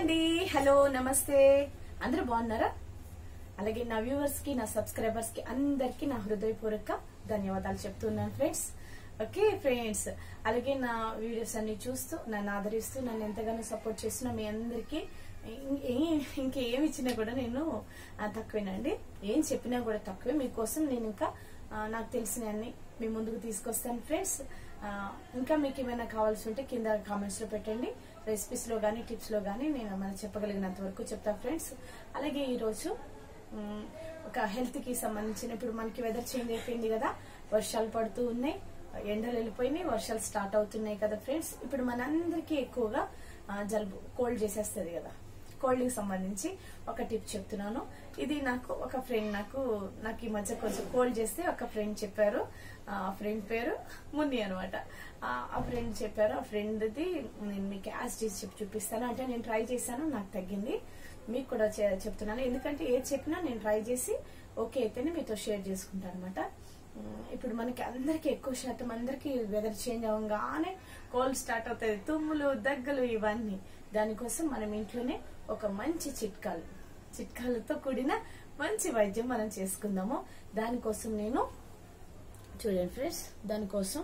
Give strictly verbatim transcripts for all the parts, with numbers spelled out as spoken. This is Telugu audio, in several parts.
అండి, హలో నమస్తే. అందరూ బాగున్నారా? అలాగే నా వ్యూవర్స్ కి, నా సబ్స్క్రైబర్స్ కి అందరికి నా హృదయపూర్వక ధన్యవాదాలు చెప్తున్నాను ఫ్రెండ్స్. ఓకే ఫ్రెండ్స్, అలాగే నా వీడియోస్ అన్ని చూస్తూ నన్ను ఆదరిస్తూ నన్ను ఎంతగానో సపోర్ట్ చేస్తున్న మీ అందరికి ఇంకేమి ఇచ్చినా కూడా నేను తక్కువేనండి. ఏం చెప్పినా కూడా తక్కువే. మీకోసం నేను ఇంకా నాకు తెలిసిన అన్ని మీ ముందుకు తీసుకొస్తాను ఫ్రెండ్స్. ఇంకా మీకు ఏమైనా కావాల్సి ఉంటే కింద కామెంట్స్ లో పెట్టండి. రెసిపీస్ లో గానీ టిప్స్ లో గానీ నేను మనం చెప్పగలిగినంత వరకు చెప్తాను ఫ్రెండ్స్. అలాగే ఈ రోజు ఒక హెల్త్ కి సంబంధించిన, ఇప్పుడు మనకి వెదర్ చేంజ్ అయిపోయింది కదా, వర్షాలు పడుతూ ఉన్నాయి, ఎండలు వెళ్ళిపోయినాయి, వర్షాలు స్టార్ట్ అవుతున్నాయి కదా ఫ్రెండ్స్. ఇప్పుడు మనందరికీ ఎక్కువగా జలుబు, కోల్డ్ చేసేస్తుంది కదా. కోల్డ్ కి సంబంధించి ఒక టిప్ చెప్తున్నాను. ఇది నాకు ఒక ఫ్రెండ్ నాకు నాకు ఈ మధ్య కొంచెం కోల్డ్ చేస్తే ఒక ఫ్రెండ్ చెప్పారు. ఆ ఫ్రెండ్ పేరు ముని అనమాట. ఆ ఫ్రెండ్ చెప్పారు. ఆ ఫ్రెండ్ది నేను మీకు యాజ్ చేసి చెప్పి చూపిస్తాను. అంటే నేను ట్రై చేశాను, నాకు తగ్గింది. మీకు కూడా చెప్తున్నాను, ఎందుకంటే ఏది చెప్పినా నేను ట్రై చేసి ఓకే అయితేనే మీతో షేర్ చేసుకుంటాను అనమాట. ఇప్పుడు మనకి అందరికి ఎక్కువ శాతం అందరికి వెదర్ చేంజ్ అవ్వగానే కోల్డ్ స్టార్ట్ అవుతుంది, తుమ్ములు, దగ్గులు, ఇవన్నీ. దానికోసం మనం ఇంట్లోనే ఒక మంచి చిట్కాలు చిట్కాలతో కూడిన మంచి వైద్యం మనం చేసుకుందాము. దానికోసం నేను చూడండి ఫ్రెండ్స్, దానికోసం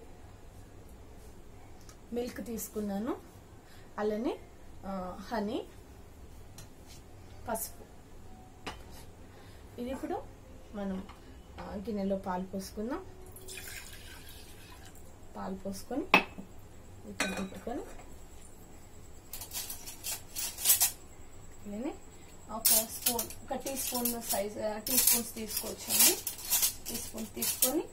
మిల్క్ తీసుకున్నాను, అలానే హనీ, పసుపు. ఇది ఇప్పుడు మనం గిన్నెలో పాలు పోసుకుందాం. పాలు పోసుకొని ఇక్కడ పెట్టుకొని ఒక స్పూన్, ఒక tea spoon size, tea spoons తీసుకోవచ్చండి. టీ స్పూన్ తీసుకొని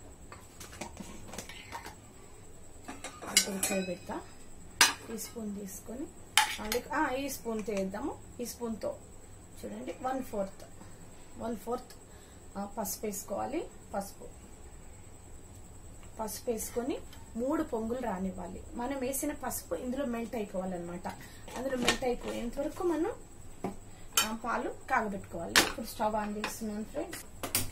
ఇక్కడ పెడతా. టీ స్పూన్ తీసుకొని ఈ స్పూన్ వేద్దాము. ఈ స్పూన్తో చూడండి, వన్ ఫోర్త్ వన్ ఫోర్త్ పసుపు వేసుకోవాలి. పసుపు పసుపు వేసుకొని మూడు పొంగులు రానివ్వాలి. మనం వేసిన పసుపు ఇందులో మెల్ట్ అయిపోవాలన్నమాట. అందులో మెల్ట్ అయిపోయేంత వరకు మనం పాలు కాగబెట్టుకోవాలి. ఇప్పుడు స్టవ్ ఆన్ చేస్తున్నాను ఫ్రెండ్స్.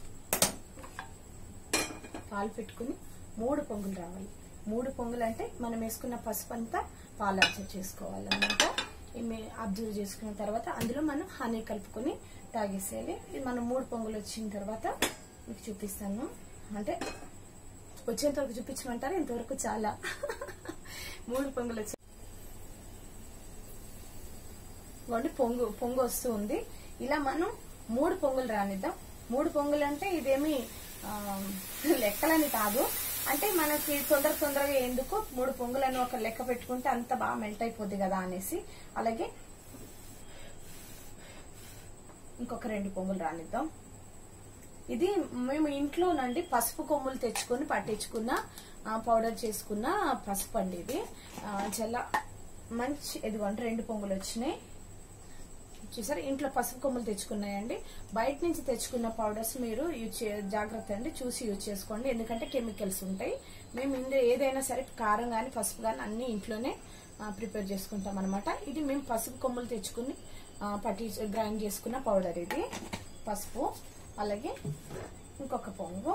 పాలు పెట్టుకుని మూడు పొంగులు రావాలి. మూడు పొంగులు అంటే మనం వేసుకున్న పసుపు అంతా పాలు అబ్జర్వ్ చేసుకోవాలన్నమాట. అబ్జర్వ్ చేసుకున్న తర్వాత అందులో మనం హనీ కలుపుకొని తాగేసేయాలి. ఇది మనం మూడు పొంగులు వచ్చిన తర్వాత మీకు చూపిస్తాను. అంటే వచ్చేంత వరకు చూపించమంటారు, ఇంతవరకు చాలా. మూడు పొంగులు వచ్చి పొంగు పొంగు వస్తూ ఉంది. ఇలా మనం మూడు పొంగులు రానిద్దాం. మూడు పొంగులు అంటే ఇదేమి లెక్కలని కాదు, అంటే మనకి తొందర తొందరగా ఎందుకు మూడు పొంగులని ఒక లెక్క పెట్టుకుంటే అంత బాగా మెల్ట్ అయిపోద్ది కదా అనేసి. అలాగే ఇంకొక రెండు పొంగులు రానిద్దాం. ఇది మేము ఇంట్లోనండి పసుపు కొమ్ములు తెచ్చుకొని పట్టించుకున్న పౌడర్ చేసుకున్న పసుపు అండి. ఇది చాలా మంచి, ఇదిగోండి రెండు పొంగులు వచ్చినాయి చూసారు. ఇంట్లో పసుపు కొమ్ములు తెచ్చుకున్నాయండి. బయట నుంచి తెచ్చుకున్న పౌడర్స్ మీరు యూజ్ జాగ్రత్త అండి, చూసి యూజ్ చేసుకోండి, ఎందుకంటే కెమికల్స్ ఉంటాయి. మేము ఇందులో ఏదైనా సరే కారం కానీ పసుపు కానీ అన్ని ఇంట్లోనే ప్రిపేర్ చేసుకుంటాం అనమాట. ఇది మేము పసుపు కొమ్ములు తెచ్చుకుని పట్టి గ్రైండ్ చేసుకున్న పౌడర్ ఇది పసుపు. అలాగే ఇంకొక పొంగు,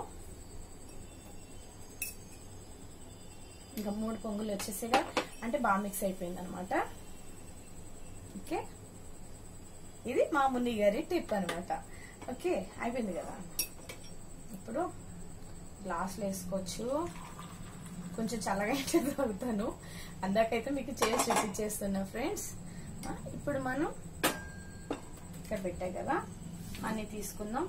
ఇంకా మూడు పొంగులు వచ్చేసేగా, అంటే బాగా మిక్స్ అయిపోయింది అనమాట. ఓకే, ఇది మా ముని గారి టిప్ అనమాట. ఓకే, అయిపోయింది కదా. ఇప్పుడు గ్లాసులో వేసుకోవచ్చు. కొంచెం చల్లగా అయితే తాగుతాను, అందాకైతే మీకు చేసి చూపించేస్తున్నా ఫ్రెండ్స్. ఇప్పుడు మనం ఇక్కడ పెట్టాయి కదా, హనీ తీసుకుందాం.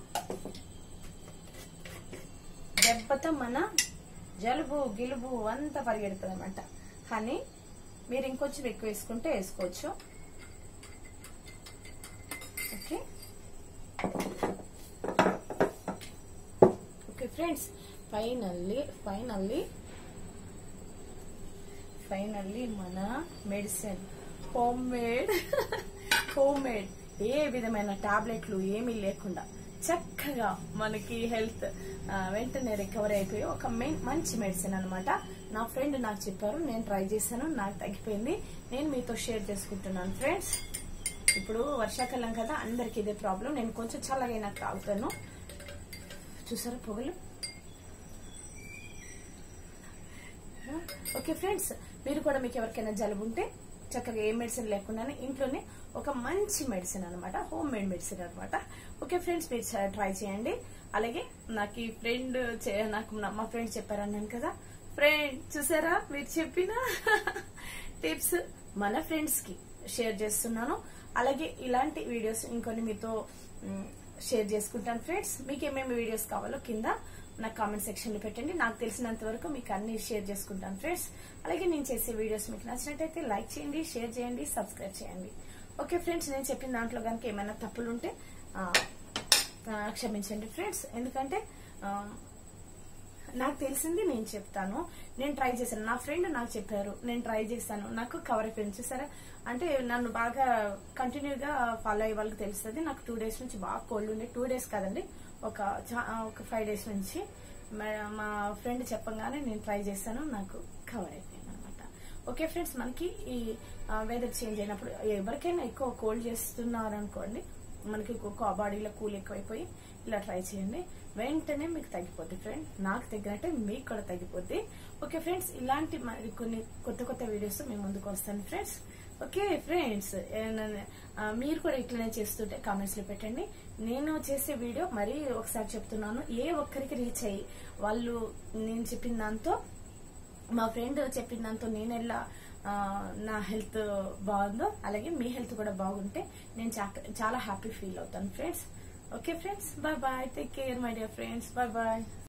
దెబ్బతో మన జలుబు గిలుబు అంతా పరిగెడుతుంది అనమాట. హనీ మీరు ఇంకొంచెం ఎక్కువ వేసుకుంటే వేసుకోవచ్చు. Okay okay friends, finally finally finally మన medicine home made home made ఏ విధమైన టాబ్లెట్లు ఏమీ లేకుండా చక్కగా మనకి హెల్త్ వెంటనే రికవరీ అయిపోయి ఒక మంచి మెడిసిన్ అనమాట. నా ఫ్రెండ్ నాకు చెప్పారు, నేను ట్రై చేశాను, నాకు తగ్గిపోయింది. నేను మీతో షేర్ చేసుకుంటున్నాను ఫ్రెండ్స్. ఇప్పుడు వర్షాకాలం కదా, అందరికి ఇదే ప్రాబ్లం. నేను కొంచెం చల్లగైనా తాగుతాను. చూసారా పొగలు? ఓకే ఫ్రెండ్స్, మీరు కూడా మీకు ఎవరికైనా జలుబు ఉంటే చక్కగా ఏ మెడిసిన్ లేకుండానే ఇంట్లోనే ఒక మంచి మెడిసిన్ అనమాట, హోమ్ మేడ్ మెడిసిన్ అనమాట. ఓకే ఫ్రెండ్స్, మీరు ట్రై చేయండి. అలాగే నాకు ఈ ఫ్రెండ్ నాకు మా ఫ్రెండ్ చెప్పారన్నాను కదా, ఫ్రెండ్ చూసారా మీరు చెప్పిన టిప్స్ మన ఫ్రెండ్స్ కి షేర్ చేస్తున్నాను. అలాగే ఇలాంటి వీడియోస్ ఇంకొన్ని మీతో షేర్ చేసుకుంటాను ఫ్రెండ్స్. మీకు ఏమేమి వీడియోస్ కావాలో కింద నాకు కామెంట్ సెక్షన్ లో పెట్టండి. నాకు తెలిసినంత వరకు మీకు అన్ని షేర్ చేసుకుంటాను ఫ్రెండ్స్. అలాగే నేను చేసే వీడియోస్ మీకు నచ్చినట్టయితే లైక్ చేయండి, షేర్ చేయండి, సబ్స్క్రైబ్ చేయండి. ఓకే ఫ్రెండ్స్, నేను చెప్పిన దాంట్లో కనుక ఏమైనా తప్పులు ఉంటే క్షమించండి ఫ్రెండ్స్. ఎందుకంటే నాకు తెలిసింది నేను చెప్తాను. నేను ట్రై చేశాను, నా ఫ్రెండ్ నాకు చెప్పారు, నేను ట్రై చేశాను, నాకు కవర్ అయిపోయింది. చూసారా, అంటే నన్ను బాగా కంటిన్యూగా ఫాలో అయ్యే వాళ్ళకి తెలుస్తుంది. నాకు టూ డేస్ నుంచి బాగా కోల్డ్ ఉండే, టూ డేస్ కాదండి ఒక ఒక ఫైవ్ డేస్ నుంచి మా ఫ్రెండ్ చెప్పగానే నేను ట్రై చేశాను, నాకు కవర్ అయిపోయింది అనమాట. ఓకే ఫ్రెండ్స్, మనకి ఈ వెదర్ చేంజ్ అయినప్పుడు ఎవరికైనా ఎక్కువ కోల్డ్ చేస్తున్నారు అనుకోండి, మనకి బాడీలో కూల్ ఎక్కువైపోయి ఇలా ట్రై చేయండి, వెంటనే మీకు తగ్గిపోద్ది ఫ్రెండ్. నాకు తగ్గినట్టే మీకు కూడా తగ్గిపోద్ది. ఓకే ఫ్రెండ్స్, ఇలాంటి మరి కొన్ని కొత్త కొత్త వీడియోస్ మేము ముందుకు వస్తాను ఫ్రెండ్స్. ఓకే ఫ్రెండ్స్, మీరు కూడా ఇట్లనే చేస్తుంటే కామెంట్స్ లో పెట్టండి. నేను చేసే వీడియో మరీ ఒకసారి చెప్తున్నాను, ఏ ఒక్కరికి రీచ్ అయ్యి వాళ్ళు నేను చెప్పిన దాంతో, మా ఫ్రెండ్ చెప్పిన దాంతో నేను ఎలా నా హెల్త్ బాగుందో అలాగే మీ హెల్త్ కూడా బాగుంటే నేను చాలా హ్యాపీ ఫీల్ అవుతాను friends. Okay friends, bye bye, take care my dear friends, bye bye.